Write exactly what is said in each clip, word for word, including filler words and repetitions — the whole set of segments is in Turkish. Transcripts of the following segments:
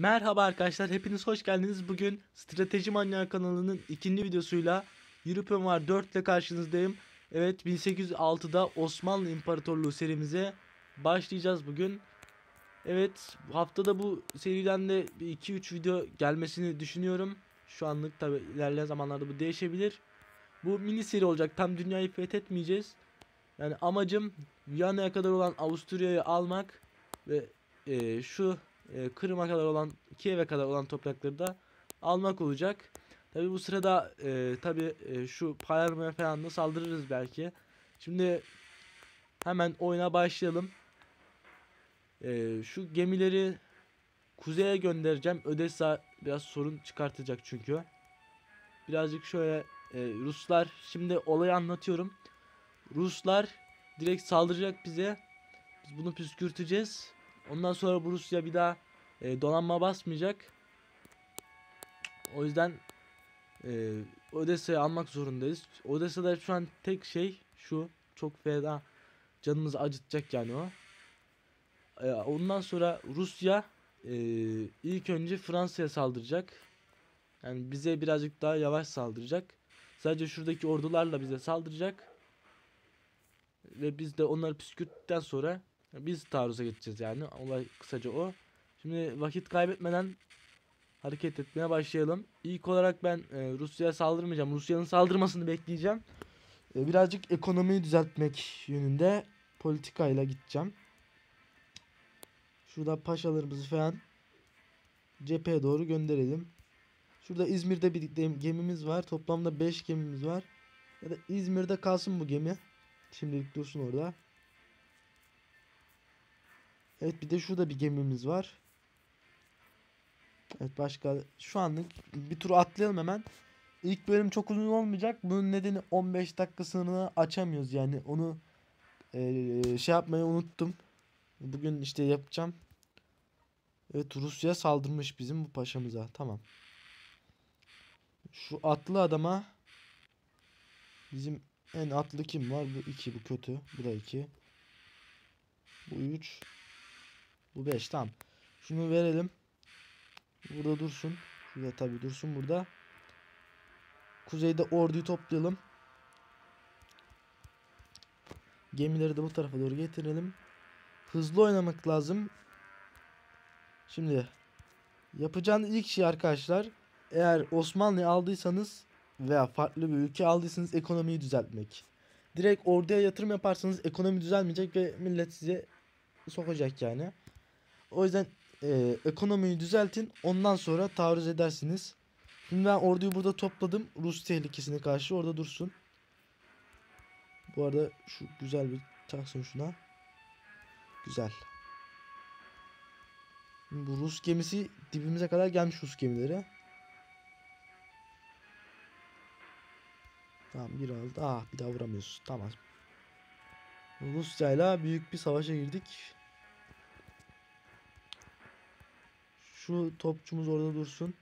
Merhaba arkadaşlar, hepiniz hoş geldiniz. Bugün Strateji Manyağı kanalının ikinci videosuyla European War dört ile karşınızdayım. Evet, bin sekiz yüz altıda Osmanlı İmparatorluğu serimize başlayacağız bugün. Evet, haftada bu seriden de iki üç video gelmesini düşünüyorum. Şu anlık tabi ilerleyen zamanlarda bu değişebilir. Bu mini seri olacak, tam dünyayı fethetmeyeceğiz. Yani amacım Viyana'ya kadar olan Avusturya'yı almak ve e, şu e, Kırım'a kadar olan, Kiev'e kadar olan toprakları da almak olacak. Tabi bu sırada e, tabi e, şu Palermo'ya falan da saldırırız belki. Şimdi hemen oyuna başlayalım. E, şu gemileri kuzeye göndereceğim. Odessa biraz sorun çıkartacak çünkü. Birazcık şöyle e, Ruslar, şimdi olayı anlatıyorum. Ruslar direkt saldıracak bize. Biz bunu püskürteceğiz. Ondan sonra bu Rusya bir daha e, donanma basmayacak. O yüzden e, Odessa'yı almak zorundayız. Odessa'da şu an tek şey şu. Çok fena canımızı acıtacak yani o. E, ondan sonra Rusya e, ilk önce Fransa'ya saldıracak. Yani bize birazcık daha yavaş saldıracak. Sadece şuradaki ordularla bize saldıracak. Ve biz de onları püskürttükten sonra biz taarruza geçeceğiz yani. Olay kısaca o. Şimdi vakit kaybetmeden hareket etmeye başlayalım. İlk olarak ben e, Rusya'ya saldırmayacağım. Rusya'nın saldırmasını bekleyeceğim. E, birazcık ekonomiyi düzeltmek yönünde politikayla gideceğim. Şurada paşalarımızı falan cepheye doğru gönderelim. Şurada İzmir'de bir gemimiz var. Toplamda beş gemimiz var. Ya da İzmir'de kalsın bu gemi. Şimdilik dursun orada. Evet, bir de şurada bir gemimiz var. Evet, başka şu anlık bir tur atlayalım hemen. İlk bölüm çok uzun olmayacak. Bunun nedeni on beş dakikasını açamıyoruz yani. Onu ee, şey yapmayı unuttum. Bugün işte yapacağım. Evet, Rusya saldırmış bizim bu paşamıza. Tamam. Şu atlı adama, bizim en atlı kim var? Bu iki, bu kötü. Bu da iki. Bu üç. Bu beş. Tamam. Şunu verelim. Burada dursun. Şurada tabii dursun burada. Kuzeyde orduyu toplayalım. Gemileri de bu tarafa doğru getirelim. Hızlı oynamak lazım. Şimdi yapacağınız ilk şey arkadaşlar, eğer Osmanlı'yı aldıysanız veya farklı bir ülke aldıysanız ekonomiyi düzeltmek. Direkt orduya yatırım yaparsanız ekonomi düzelmeyecek ve millet size sokacak yani. O yüzden e, ekonomiyi düzeltin, ondan sonra taarruz edersiniz. Şimdi ben orduyu burada topladım. Rus tehlikesine karşı orada dursun. Bu arada şu güzel bir taksın şuna. Güzel. Bu Rus gemisi dibimize kadar gelmiş, Rus gemileri. Tamam, biraz daha. Ah, bir daha vuramıyoruz. Tamam. Rusya'yla büyük bir savaşa girdik. Şu topçumuz orada dursun.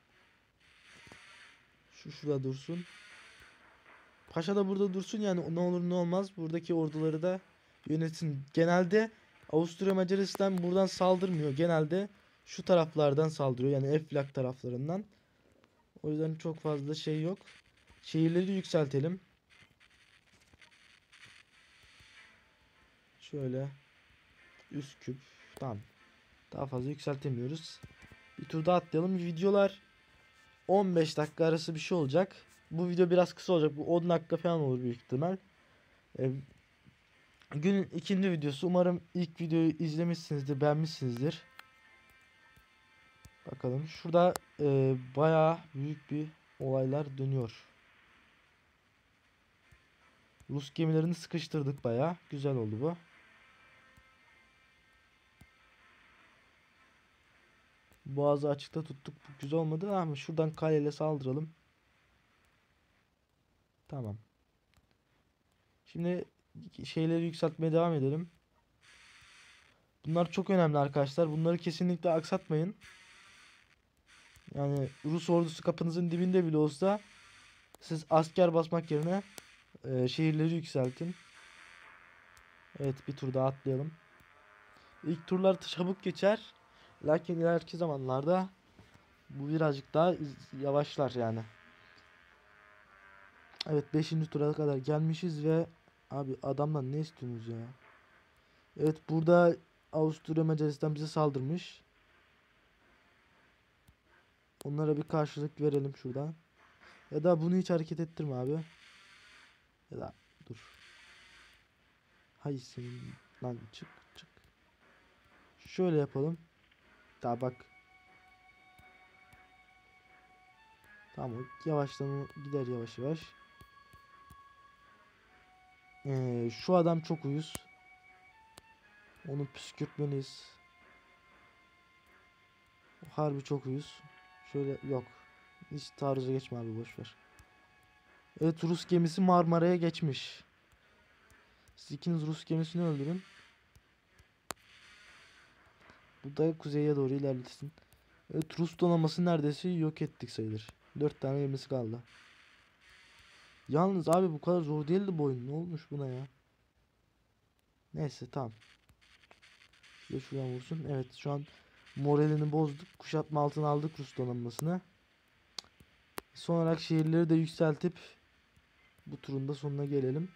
Şu şurada dursun. Paşa da burada dursun, yani ne olur ne olmaz buradaki orduları da yönetsin. Genelde Avusturya Macaristan buradan saldırmıyor. Genelde şu taraflardan saldırıyor. Yani Eflak taraflarından. O yüzden çok fazla şey yok. Şehirleri yükseltelim. Şöyle. Üsküp. Tamam. Daha fazla yükseltemiyoruz. Bir tur daha atlayalım. Videolar on beş dakika arası bir şey olacak. Bu video biraz kısa olacak. Bu on dakika falan olur büyük ihtimal. Ee, günün ikinci videosu. Umarım ilk videoyu izlemişsinizdir, beğenmişsinizdir. Bakalım. Şurada e, bayağı büyük bir olaylar dönüyor. Rus gemilerini sıkıştırdık bayağı. Güzel oldu bu. Boğazı açıkta tuttuk. Bu güzel olmadı ama şuradan kaleyle saldıralım. Tamam. Şimdi şeyleri yükseltmeye devam edelim. Bunlar çok önemli arkadaşlar. Bunları kesinlikle aksatmayın. Yani Rus ordusu kapınızın dibinde bile olsa siz asker basmak yerine e, şehirleri yükseltin. Evet, bir tur daha atlayalım. İlk turlar çabuk geçer. Lakin ileriki zamanlarda bu birazcık daha yavaşlar yani. Evet, beşinci tura kadar gelmişiz ve abi adamdan ne istiyorsunuz ya? Evet, burada Avusturya Macaristan bize saldırmış. Onlara bir karşılık verelim şuradan. Ya da bunu hiç hareket ettirme abi. Ya da dur. Hay senin lan, çık çık. Şöyle yapalım. Daha bak. Tamam, yavaştan gider yavaş yavaş. Ee, şu adam çok uyuz. Onu püskürtmeliyiz. Harbi çok uyuz. Şöyle yok. Hiç taarruza geçme abi, boş ver. Evet, Rus gemisi Marmara'ya geçmiş. Siz ikiniz Rus gemisini öldürün. Bu da kuzeye doğru ilerlesin. Evet, Rus donanması neredeyse yok ettik sayılır. Dört tane gemisi kaldı. Yalnız abi bu kadar zor değildi bu oyun. Ne olmuş buna ya? Neyse tamam. Şöyle şuradan vursun. Evet, şu an moralini bozduk. Kuşatma altına aldık Rus donanmasını. Son olarak şehirleri de yükseltip bu turun da sonuna gelelim.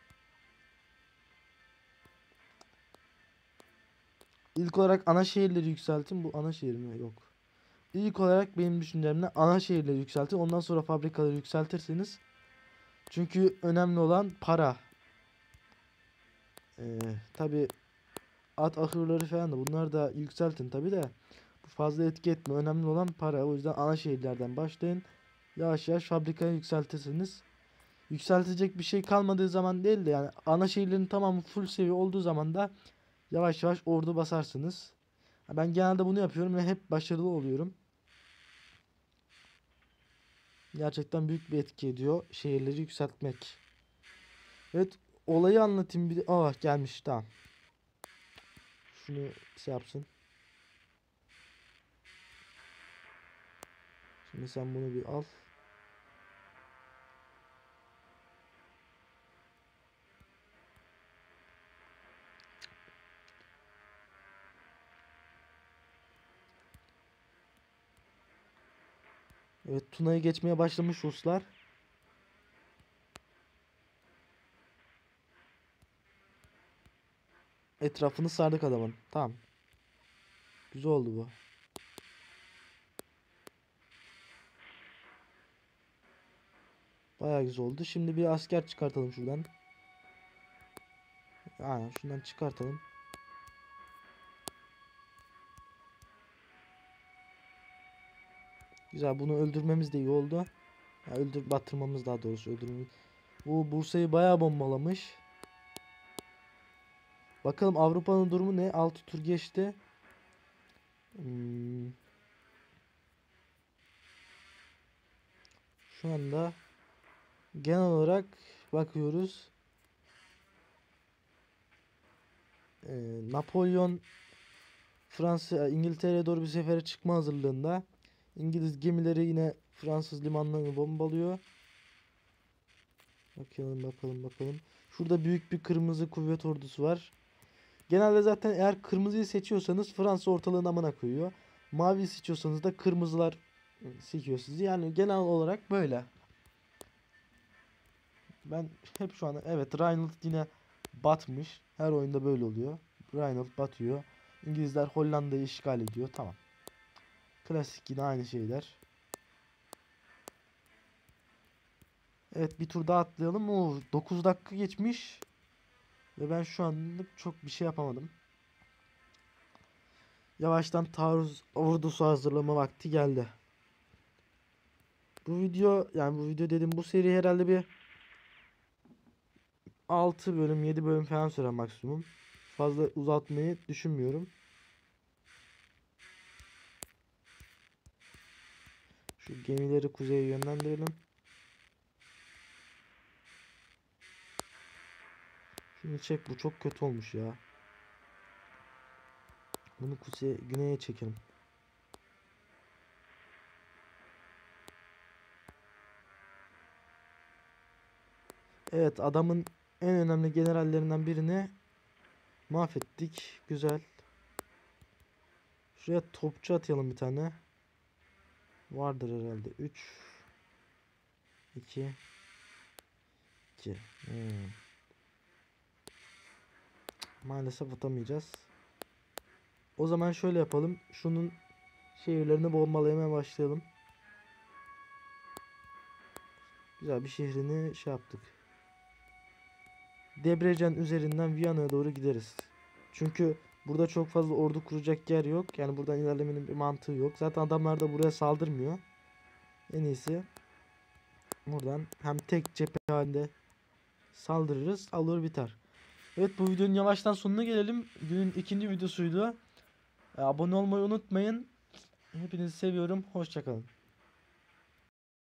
İlk olarak ana şehirleri yükseltin. Bu ana şehir mi? Yok. İlk olarak benim düşüncemle ana şehirleri yükseltin. Ondan sonra fabrikaları yükseltirseniz. Çünkü önemli olan para. Ee, tabi at ahırları falan da, bunlar da yükseltin tabi de. Bu fazla etki etme. Önemli olan para. O yüzden ana şehirlerden başlayın. Yavaş yavaş fabrikayı yükseltirsiniz. Yükseltecek bir şey kalmadığı zaman değil de, yani ana şehirlerin tamamı full seviye olduğu zaman da yavaş yavaş ordu basarsınız. Ben genelde bunu yapıyorum ve hep başarılı oluyorum. Gerçekten büyük bir etki ediyor şehirleri yükseltmek. Evet, olayı anlatayım bir de. Aa, gelmiş, tamam. Şunu şey yapsın. Şimdi sen bunu bir al. Evet, Tuna'yı geçmeye başlamış Ruslar. Etrafını sardık adamın. Tamam. Güzel oldu bu. Bayağı güzel oldu. Şimdi bir asker çıkartalım şuradan. Aynen, şundan çıkartalım. Güzel, bunu öldürmemiz de iyi oldu. Ya öldür batırmamız, daha doğrusu öldürmemiz. Bu Bursa'yı bayağı bombalamış. Bakalım Avrupa'nın durumu ne? altı tur geçti. Hmm. Şu anda genel olarak bakıyoruz. Ee, Napolyon Fransa, İngiltere'ye doğru bir sefere çıkma hazırlığında. İngiliz gemileri yine Fransız limanlarını bombalıyor. Bakalım bakalım bakalım. Şurada büyük bir kırmızı kuvvet ordusu var. Genelde zaten eğer kırmızıyı seçiyorsanız Fransa ortalığın amına koyuyor. Mavi seçiyorsanız da kırmızılar seçiyor sizi. Yani genel olarak böyle. Ben hep şu anda, evet, Rheinland yine batmış. Her oyunda böyle oluyor. Rheinland batıyor. İngilizler Hollanda'yı işgal ediyor. Tamam. Klasik, yine aynı şeyler. Evet, bir tur daha atlayalım. Oo, dokuz dakika geçmiş. Ve ben şu anlık çok bir şey yapamadım. Yavaştan taarruz ordusu hazırlama vakti geldi. Bu video, yani bu video dedim, bu seri herhalde bir altı bölüm yedi bölüm falan sürer maksimum. Fazla uzatmayı düşünmüyorum. Şu gemileri kuzeye yönlendirelim. Şunu çek, bu çok kötü olmuş ya. Bunu kuzeye, güneye çekelim. Evet, adamın en önemli generallerinden birini mahvettik. Güzel. Şuraya topçu atayalım bir tane. Vardır herhalde. üç iki iki. Hmm. Maalesef atamayacağız. O zaman şöyle yapalım. Şunun şehirlerini bombalamaya başlayalım. Güzel bir şehrini şey yaptık. Debrecen üzerinden Viyana'ya doğru gideriz. Çünkü burada çok fazla ordu kuracak yer yok. Yani buradan ilerlemenin bir mantığı yok. Zaten adamlar da buraya saldırmıyor. En iyisi buradan hem tek cephe halinde saldırırız, alır biter. Evet, bu videonun yavaştan sonuna gelelim. Günün ikinci videosuydu. Abone olmayı unutmayın. Hepinizi seviyorum. Hoşça kalın.